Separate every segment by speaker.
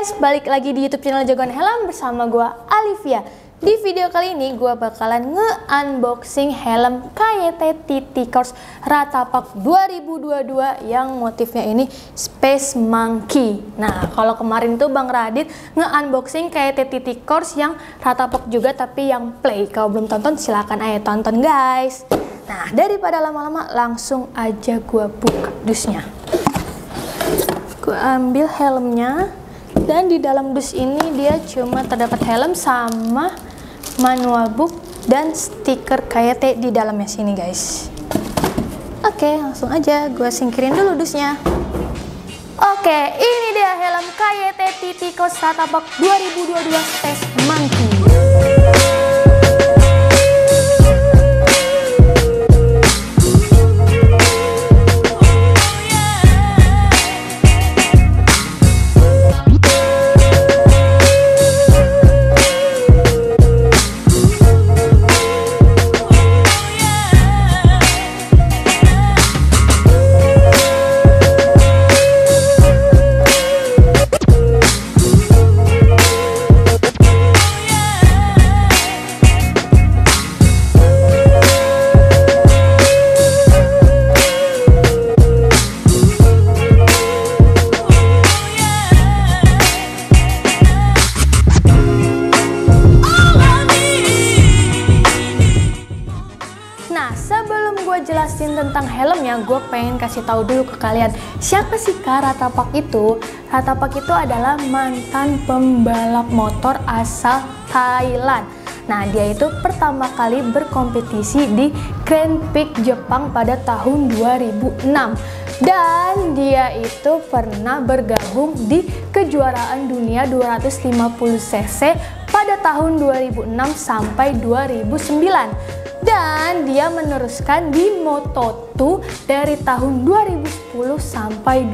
Speaker 1: guys, balik lagi di YouTube channel Jagoan Helm bersama gua Alivia. Di video kali ini gua bakalan nge-unboxing helm KYT TT Course Ratapak 2022 yang motifnya ini Space Monkey. Nah, kalau kemarin tuh Bang Radit nge-unboxing KYT TT Course yang Ratapak juga tapi yang play. Kalau belum tonton silahkan ayo tonton guys. Nah, daripada lama-lama langsung aja gua buka dusnya. Gua ambil helmnya. Dan di dalam dus ini dia cuma terdapat helm sama manual book dan stiker KYT di dalamnya sini guys. Oke, langsung aja gue singkirin dulu dusnya. Oke, ini dia helm KYT TT Course Ratapak 2022 Space Monkey. Jelasin tentang helmnya, gue pengen kasih tahu dulu ke kalian siapa sih Kak Ratapak itu. Ratapak itu adalah mantan pembalap motor asal Thailand. Nah, dia itu pertama kali berkompetisi di Grand Prix Jepang pada tahun 2006 dan dia itu pernah bergabung di kejuaraan dunia 250cc pada tahun 2006 sampai 2009. Dan dia meneruskan di Moto2 dari tahun 2010 sampai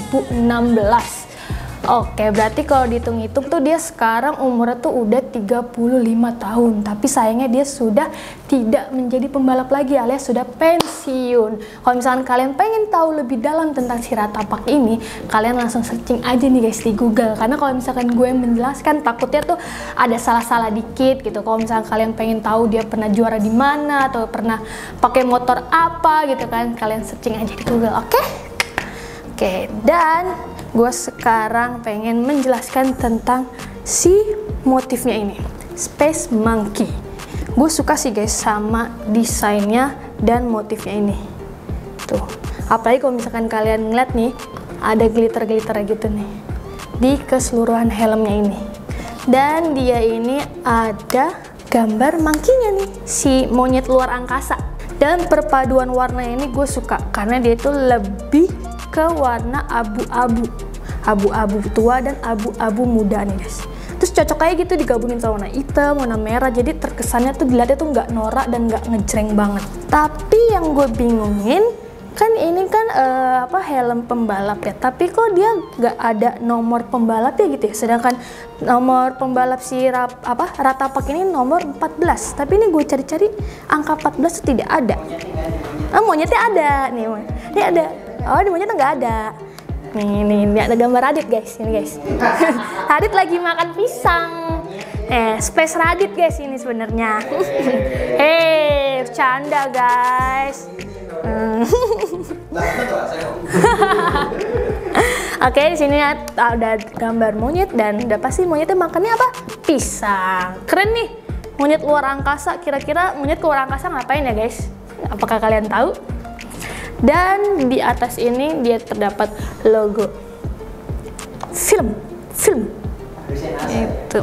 Speaker 1: 2016. Oke, berarti kalau dihitung-hitung tuh dia sekarang umurnya tuh udah 35 tahun. Tapi sayangnya dia sudah tidak menjadi pembalap lagi alias sudah pensiun. Kalau misalkan kalian pengen tahu lebih dalam tentang si Ratapak ini, kalian langsung searching aja nih guys di Google. Karena kalau misalkan gue menjelaskan takutnya tuh ada salah-salah dikit gitu. Kalau misalkan kalian pengen tahu dia pernah juara di mana atau pernah pakai motor apa gitu kan, kalian searching aja di Google, oke? Oke, dan gue sekarang pengen menjelaskan tentang si motifnya ini, Space Monkey. Gue suka sih guys sama desainnya dan motifnya ini. Tuh, apalagi kalau misalkan kalian ngeliat nih, ada glitter-glitter gitu nih di keseluruhan helmnya ini. Dan dia ini ada gambar monkey-nya nih, si monyet luar angkasa. Dan perpaduan warna ini gue suka karena dia itu lebih ke warna abu-abu tua dan abu-abu muda nih guys. Terus cocok kayak gitu digabungin sama warna hitam, warna merah, jadi terkesannya tuh dilihatnya tuh nggak norak dan nggak ngejreng banget. Tapi yang gue bingungin kan ini kan helm pembalap ya, tapi kok dia nggak ada nomor pembalap ya gitu ya, sedangkan nomor pembalap si Ratapak ini nomor 14, tapi ini gue cari-cari angka 14 itu tidak ada. Monyetnya ada nih, ini ada. Oh, di monyetnya nggak ada. Nih ada gambar Radit guys, ini guys. Radit lagi makan pisang. Space Radit guys ini sebenarnya. Bercanda guys. Oke, di sini ada gambar monyet dan udah pasti monyetnya makannya apa? Pisang. Keren nih. Monyet luar angkasa. Kira-kira monyet luar angkasa ngapain ya guys? Apakah kalian tahu? Dan di atas ini dia terdapat logo film itu.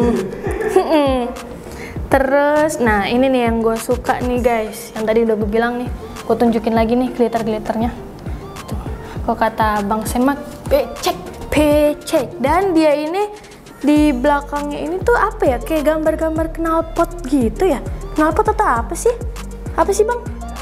Speaker 1: Terus nah ini nih yang gue suka nih guys, yang tadi udah gue bilang nih, gue tunjukin lagi nih glitter-glitternya tuh. Kok kata Bang Semat pecek. Dan dia ini di belakangnya ini tuh apa ya, kayak gambar-gambar knalpot gitu ya. Knalpot atau apa sih bang?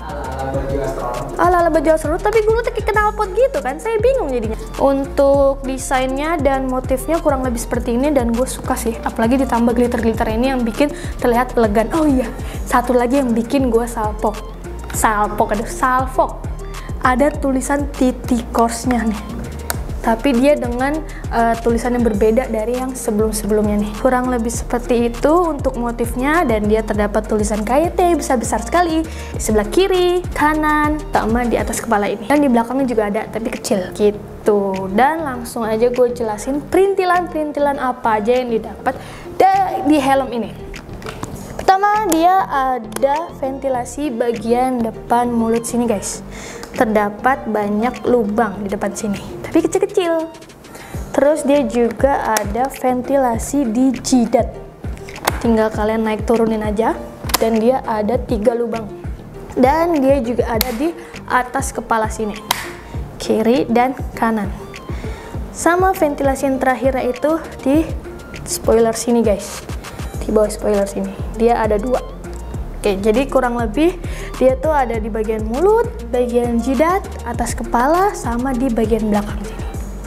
Speaker 1: Ala baju astronot, tapi gue tuh kayak knalpot gitu kan, saya bingung jadinya. Untuk desainnya dan motifnya kurang lebih seperti ini dan gue suka sih, apalagi ditambah glitter-glitter ini yang bikin terlihat elegan. Oh iya, satu lagi yang bikin gue salpok, ada tulisan TT Course-nya nih. tapi dia dengan tulisan yang berbeda dari yang sebelum-sebelumnya nih. Kurang lebih seperti itu untuk motifnya, dan dia terdapat tulisan KYT besar-besar sekali di sebelah kiri, kanan, sama di atas kepala ini. Dan di belakangnya juga ada, tapi kecil gitu. Dan langsung aja gue jelasin perintilan-perintilan apa aja yang didapat di helm ini. Pertama, dia ada ventilasi bagian depan mulut sini guys. Terdapat banyak lubang di depan sini, tapi kecil-kecil. Terus dia juga ada ventilasi di jidat. Tinggal kalian naik turunin aja, dan dia ada 3 lubang. Dan dia juga ada di atas kepala sini, kiri dan kanan. Sama ventilasi yang terakhir itu di spoiler sini guys, di bawah spoiler sini dia ada 2. Oke, jadi kurang lebih dia tuh ada di bagian mulut, bagian jidat, atas kepala, sama di bagian belakang sini.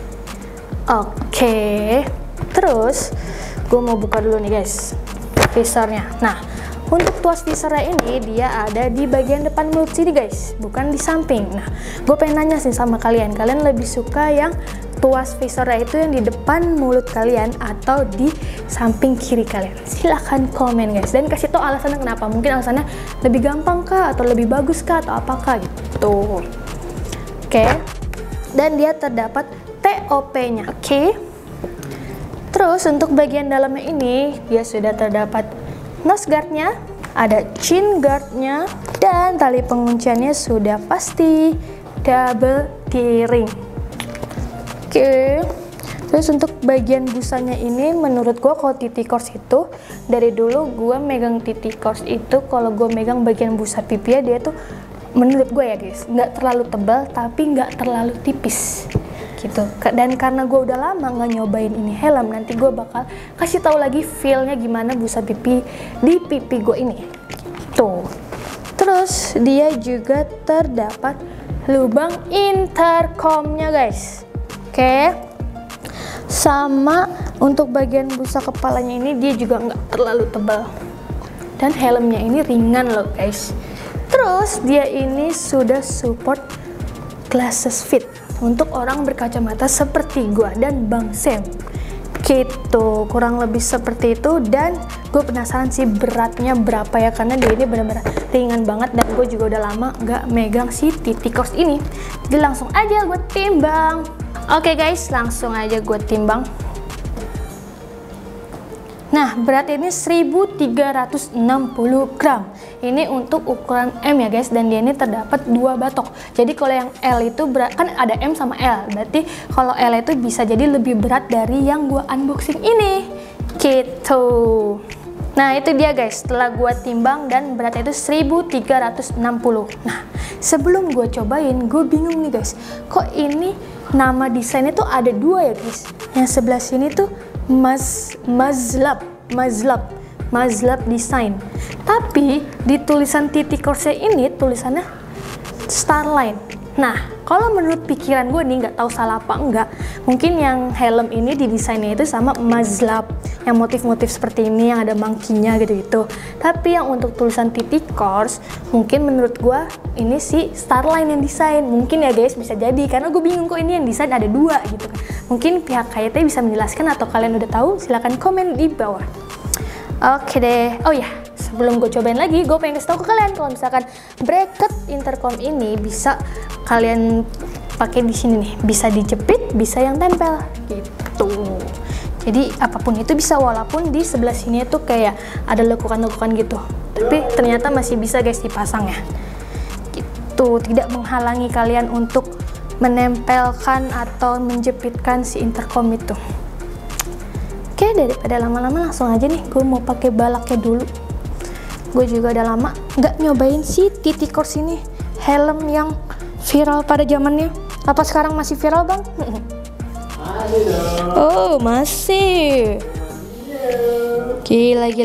Speaker 1: Oke, terus gue mau buka dulu nih guys visornya. Nah, untuk tuas visornya ini dia ada di bagian depan mulut sini guys, bukan di samping. Nah, gue pengen nanya sih sama kalian lebih suka yang tuas visornya itu yang di depan mulut kalian atau di samping kiri kalian? Silahkan komen guys, dan kasih tau alasannya kenapa. Mungkin alasannya lebih gampang kah, atau lebih bagus kah, atau apakah gitu. Oke, dan dia terdapat TOP-nya. Oke, terus untuk bagian dalamnya ini dia sudah terdapat nose guard-nya, ada chin guard-nya, dan tali pengunciannya sudah pasti double D-ring. Oke, terus untuk bagian busanya ini menurut gue kalau TT Kors itu dari dulu gue megang TT Kors itu, kalau gue megang bagian busa pipi dia tuh menurut gue ya guys nggak terlalu tebal tapi nggak terlalu tipis gitu. Dan karena gue udah lama nggak nyobain ini helm, nanti gue bakal kasih tahu lagi feelnya gimana busa pipi di pipi gue ini tuh. Terus dia juga terdapat lubang intercomnya guys. Oke, sama untuk bagian busa kepalanya ini dia juga nggak terlalu tebal, dan helmnya ini ringan loh guys. Terus dia ini sudah support glasses fit untuk orang berkacamata seperti gua dan Bang Sam gitu, kurang lebih seperti itu. Dan gue penasaran sih beratnya berapa ya, karena dia ini benar-benar ringan banget, dan gue juga udah lama nggak megang si TT Kors ini. Jadi langsung aja gue timbang. Oke guys, langsung aja gue timbang. Nah, berat ini 1360 gram. Ini untuk ukuran M ya guys, dan dia ini terdapat 2 batok. Jadi kalau yang L itu berat, kan ada M sama L. Berarti kalau L itu bisa jadi lebih berat dari yang gue unboxing ini. Gitu. Nah, itu dia guys, setelah gue timbang dan beratnya itu 1360. Nah, sebelum gue cobain, gue bingung nih guys. Kok ini nama desainnya tuh ada 2 ya guys. Yang sebelah sini tuh Mazlab design. Tapi di tulisan TT Korsnya ini tulisannya Starline. Nah, kalau menurut pikiran gue nih, nggak tahu salah apa enggak, mungkin yang helm ini didesainnya itu sama Mazlab, yang motif-motif seperti ini, yang ada monkey-nya gitu-gitu. Tapi yang untuk tulisan TT Kors, mungkin menurut gue ini si Starline yang desain. Mungkin ya guys, bisa jadi, karena gue bingung kok ini yang desain ada 2 gitu. Mungkin pihak KYT bisa menjelaskan, atau kalian udah tahu silahkan komen di bawah. Oke deh. Oh ya, sebelum gue cobain lagi, gue pengen kasih tau ke kalian kalau misalkan bracket intercom ini bisa kalian pakai di sini nih, bisa dijepit, bisa yang tempel gitu. Jadi apapun itu bisa, walaupun di sebelah sini tuh kayak ada lekukan-lekukan gitu, tapi ternyata masih bisa guys dipasang ya. Gitu, tidak menghalangi kalian untuk menempelkan atau menjepitkan si intercom itu. Oke, daripada lama-lama langsung aja nih, gue mau pakai balaknya dulu. Gue juga udah lama nggak nyobain si TT Kors ini, helm yang viral pada zamannya. Apa sekarang masih viral bang? Oh masih. Gila.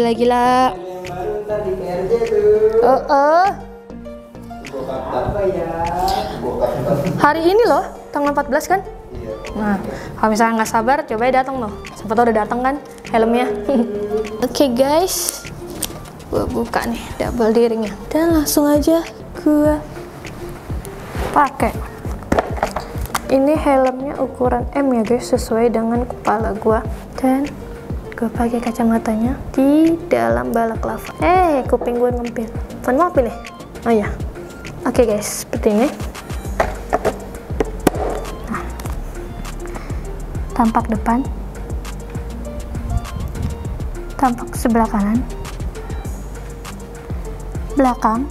Speaker 1: Hari ini loh, tanggal 14 kan? Nah, kalau misalnya nggak sabar, coba datang loh. Siapa tau udah datang kan helmnya. Oke guys, gue buka nih double D-ringnya, dan langsung aja gue pakai. Ini helmnya ukuran M ya guys, sesuai dengan kepala gua. Dan gue pakai kacamatanya di dalam balaklava. Kuping gue ngempil. Mohon maaf nih. Oh ya. Oke guys, seperti ini. Nah, tampak depan, tampak sebelah kanan, belakang,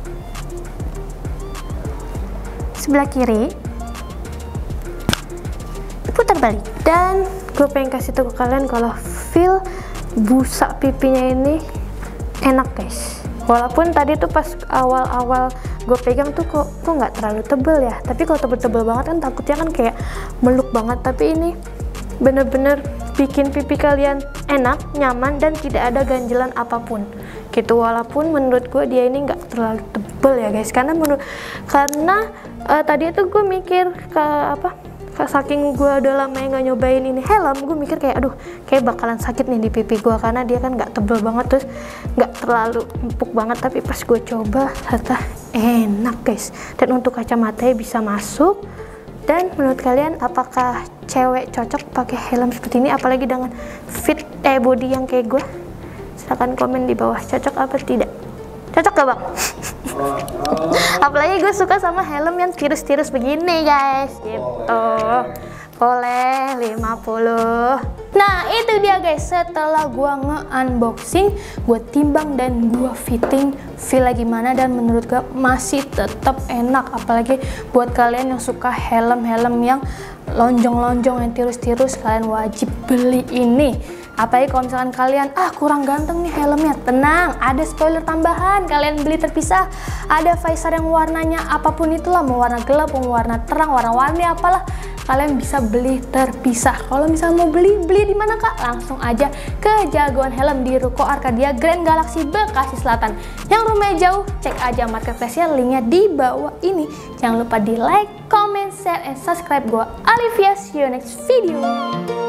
Speaker 1: sebelah kiri, putar balik. Dan gue pengen kasih tahu ke kalian kalau feel busa pipinya ini enak guys. Walaupun tadi tuh pas awal-awal gue pegang tuh kok nggak terlalu tebel ya, tapi kalau tebel-tebel banget kan takutnya kan kayak meluk banget. Tapi ini bener-bener bikin pipi kalian enak, nyaman, dan tidak ada ganjelan apapun gitu. Walaupun menurut gue dia ini nggak terlalu tebel ya guys, karena tadi tuh gue mikir saking gue udah lama nggak nyobain ini helm, gue mikir kayak aduh kayak bakalan sakit nih di pipi gue, karena dia kan nggak tebel banget, terus nggak terlalu empuk banget. Tapi pas gue coba ternyata enak guys. Dan untuk kacamatanya bisa masuk. Dan menurut kalian apakah cewek cocok pakai helm seperti ini, apalagi dengan fit body yang kayak gue? Silahkan komen di bawah, cocok apa tidak? Cocok gak bang? Apalagi gue suka sama helm yang tirus-tirus begini guys, gitu. Boleh 50. Nah itu dia guys, setelah gue nge-unboxing, gue timbang dan gue fitting, feel gimana, dan menurut gue masih tetap enak. Apalagi buat kalian yang suka helm-helm yang lonjong-lonjong, yang tirus-tirus, kalian wajib beli ini. Apalagi kalau misalkan kalian kurang ganteng nih helmnya, tenang, ada spoiler tambahan, kalian beli terpisah. Ada visor yang warnanya apapun itulah, mau warna gelap, mau warna terang, warna-warni apalah, kalian bisa beli terpisah. Kalau misalnya mau beli di mana kak? Langsung aja ke Jagoan Helm di Ruko Arcadia Grand Galaxy Bekasi Selatan. Yang rumahnya jauh, cek aja marketplace-nya, linknya di bawah ini. Jangan lupa di like, comment, share, and subscribe. Gua Alivia, see you next video.